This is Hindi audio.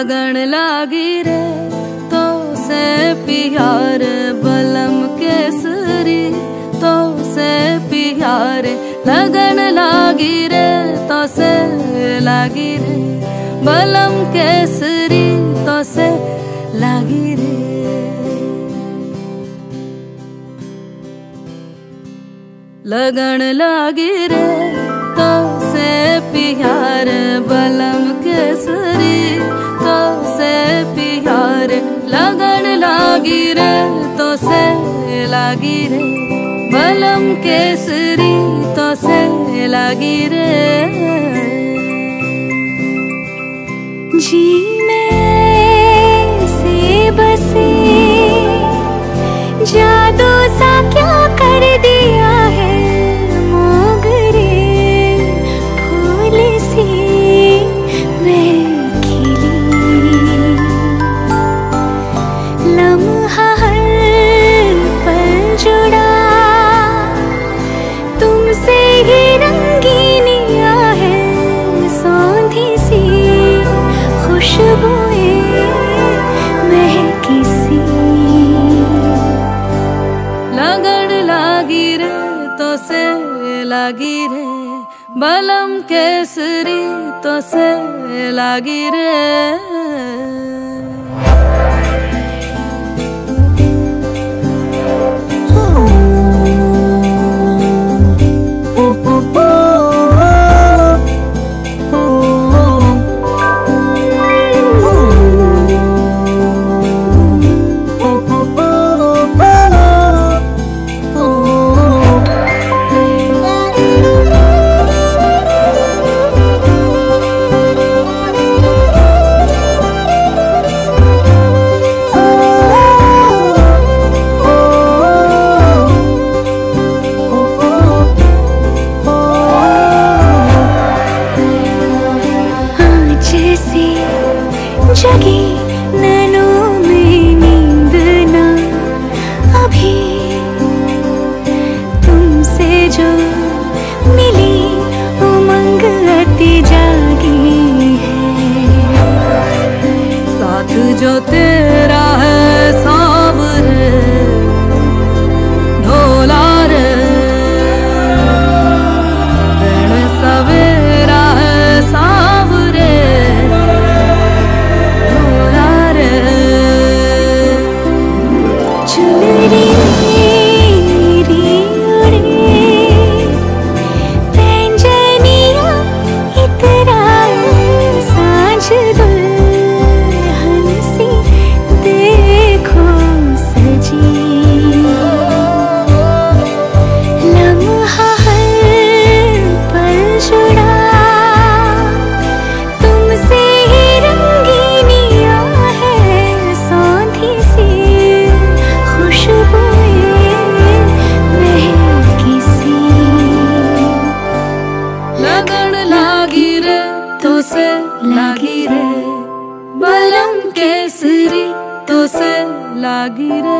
लगन लागी रे तो से प्यार बलम केसरी तो से प्यार लगन लागी रे तो से लागी रे बलम केसरी तो से लागी रे। लगन लागी रे तो से प्यार बलम केसरी तो से प्यार लगन लागी रे तो से लागी रे बलम केसरी तो से लागी रे। जी में से बसे जादू सा क्या कर दिया है मोगरे फूल सी मैं खिली लम्हा हर पल जुड़ा तुमसे ही रंगीनिया है सौंधी सी खुशबुएं महकी सी। लगन लागी रे तो से लागी रे बलम केसरी तो से लागी रे। जगी नैनों में नींद ना अभी तुमसे जो मिली उमंग अति जागी है साथ जो तेरा है सांवरे ढोला रे रण सवेरा है सांवरे लागी रे बलम केसरी तो से लागी रे।